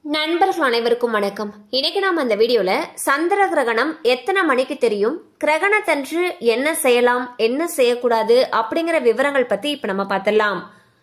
நண்பர்கள் அனைவருக்கும் வணக்கம். இன்னைக்கு நாம அந்த வீடியோல சந்திர கிரகணம் எத்தனை மணிக்கு தெரியும், கிரகணத்தன்று என்ன செய்யலாம் என்ன செய்யக்கூடாது அப்படிங்கிற விவரங்கள் பத்தி இப்ப நம்ம பார்த்திடலாம்.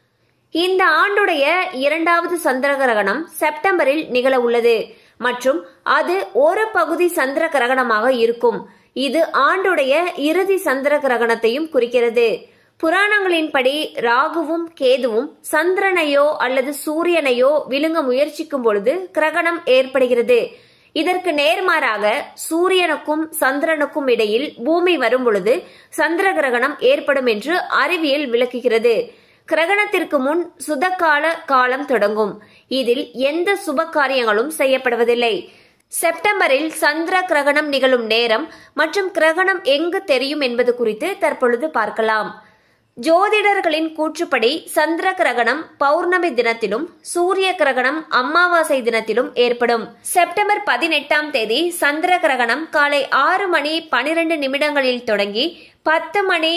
இந்த ஆண்டுடைய இரண்டாவது சந்திர கிரகணம் செப்டம்பரில் நிகழ உள்ளது மற்றும் அது ஒரு பகுதி சந்திர கிரகணமாக இருக்கும். இது ஆண்டுடைய இறுதி சந்திர கிரகணத்தையும் குறிக்கிறது. புராணங்களின்படி ராகுவும் கேதுவும் சந்திரனையோ அல்லது சூரியனையோ விழுங்க முயற்சிக்கும் பொழுது கிரகணம் ஏற்படுகிறது. இதற்கு நேர்மாறாக சூரியனுக்கும் சந்திரனுக்கும் இடையில் பூமி வரும் பொழுது சந்திர கிரகணம் ஏற்படும் என்று அறிவியல் விளக்குகிறது. கிரகணத்திற்கு முன் சுதகால காலம் தொடங்கும். இதில் எந்த சுப காரியங்களும் செய்யப்படுவதில்லை. செப்டம்பரில் சந்திர கிரகணம் நிகழும் நேரம் மற்றும் கிரகணம் எங்கு தெரியும் என்பது குறித்து தற்பொழுது பார்க்கலாம். ஜோதிடர்களின் கூற்றுப்படி சந்திர கிரகணம் பௌர்ணமி தினத்திலும் சூரிய கிரகணம் அமாவாசை தினத்திலும் ஏற்படும். செப்டம்பர் 18ஆம் தேதி சந்திர கிரகணம் காலை 6 மணி 12 நிமிடங்களில் தொடங்கி 10 மணி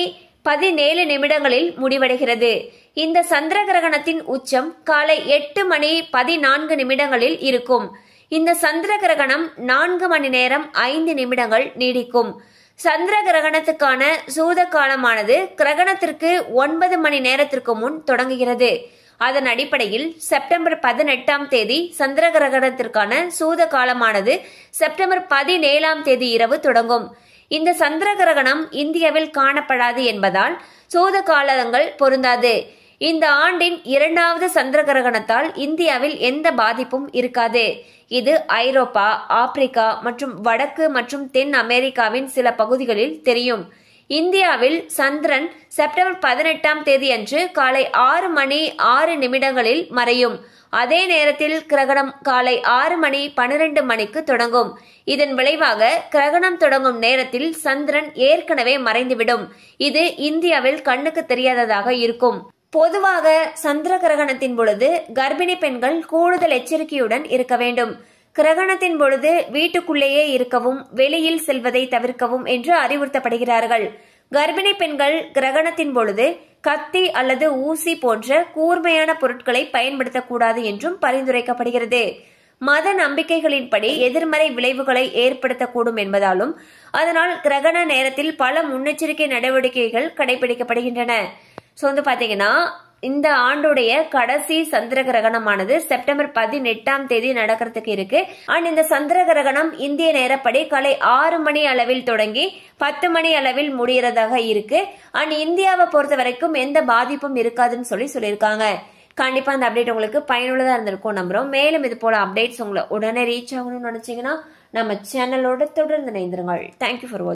17 நிமிடங்களில் முடிவடைகிறது. இந்த சந்திர கிரகணத்தின் உச்சம் காலை 8 மணி 14 நிமிடங்களில் இருக்கும். இந்த சந்திர கிரகணம் 4 மணி நேரம் 5 நிமிடங்கள் நீடிக்கும். சந்திர கிரகணத்துக்கான சூத காலமானது கிரகணத்திற்கு 9 மணி நேரத்திற்கு முன் தொடங்குகிறது. அதன் அடிப்படையில் செப்டம்பர் 18ஆம் தேதி சந்திர கிரகணத்திற்கான சூத காலமானது செப்டம்பர் 17ஆம் தேதி இரவு தொடங்கும். இந்த சந்திர கிரகணம் இந்தியாவில் காணப்படாது என்பதால் சூத காலங்கள் பொருந்தாது. இந்த ஆண்டின் இரண்டாவது சந்திர கிரகணத்தால் இந்தியாவில் எந்த பாதிப்பும் இருக்காது. இது ஐரோப்பா, ஆப்பிரிக்கா மற்றும் வடக்கு மற்றும் தென் அமெரிக்காவின் சில பகுதிகளில் தெரியும். இந்தியாவில் சந்திரன் செப்டம்பர் 18ஆம் தேதி அன்று காலை 6 மணி 6 நிமிடங்களில் மறையும். அதே நேரத்தில் கிரகணம் காலை 6 மணி 12 மணிக்கு தொடங்கும். இதன் விளைவாக கிரகணம் தொடங்கும் நேரத்தில் சந்திரன் ஏற்கனவே மறைந்துவிடும். இது இந்தியாவில் கண்ணுக்கு தெரியாததாக இருக்கும். பொதுவாக சந்திர கிரகணத்தின் பொழுது கர்ப்பிணி பெண்கள் கூடுதல் எச்சரிக்கையுடன் இருக்க வேண்டும். கிரகணத்தின் பொழுது வீட்டுக்குள்ளேயே இருக்கவும் வெளியில் செல்வதை தவிர்க்கவும் என்று அறிவுறுத்தப்படுகிறார்கள். கர்ப்பிணி பெண்கள் கிரகணத்தின் பொழுது கத்தி அல்லது ஊசி போன்ற கூர்மையான பொருட்களை பயன்படுத்தக்கூடாது என்றும் பரிந்துரைக்கப்படுகிறது. மத நம்பிக்கைகளின்படி எதிர்மறை விளைவுகளை ஏற்படுத்தக்கூடும் என்பதாலும் அதனால் கிரகண நேரத்தில் பல முன்னெச்சரிக்கை நடவடிக்கைகள் கடைபிடிக்கப்படுகின்றன. ஸோ பாத்தீங்கன்னா இந்த ஆண்டுடைய கடைசி சந்திர கிரகணமானது செப்டம்பர் 18ஆம் தேதி நடக்கிறதுக்கு இருக்கு. அண்ட் இந்த சந்திர கிரகணம் இந்திய நேரப்படி காலை 6 மணி அளவில் தொடங்கி 10 மணி அளவில் முடியறதாக இருக்கு. அண்ட் இந்தியாவை பொறுத்த வரைக்கும் எந்த பாதிப்பும் இருக்காதுன்னு சொல்லியிருக்காங்க. கண்டிப்பா அந்த அப்டேட் உங்களுக்கு பயனுள்ளதா இருந்திருக்கும் நம்புறோம். மேலும் இது போல அப்டேட்ஸ் உங்களை உடனே ரீச் ஆகணும்னு நினைச்சீங்கன்னா நம்ம சேனலோட தொடர்ந்து இணைந்திருங்கள். தேங்க்யூ ஃபார் வாட்சிங்.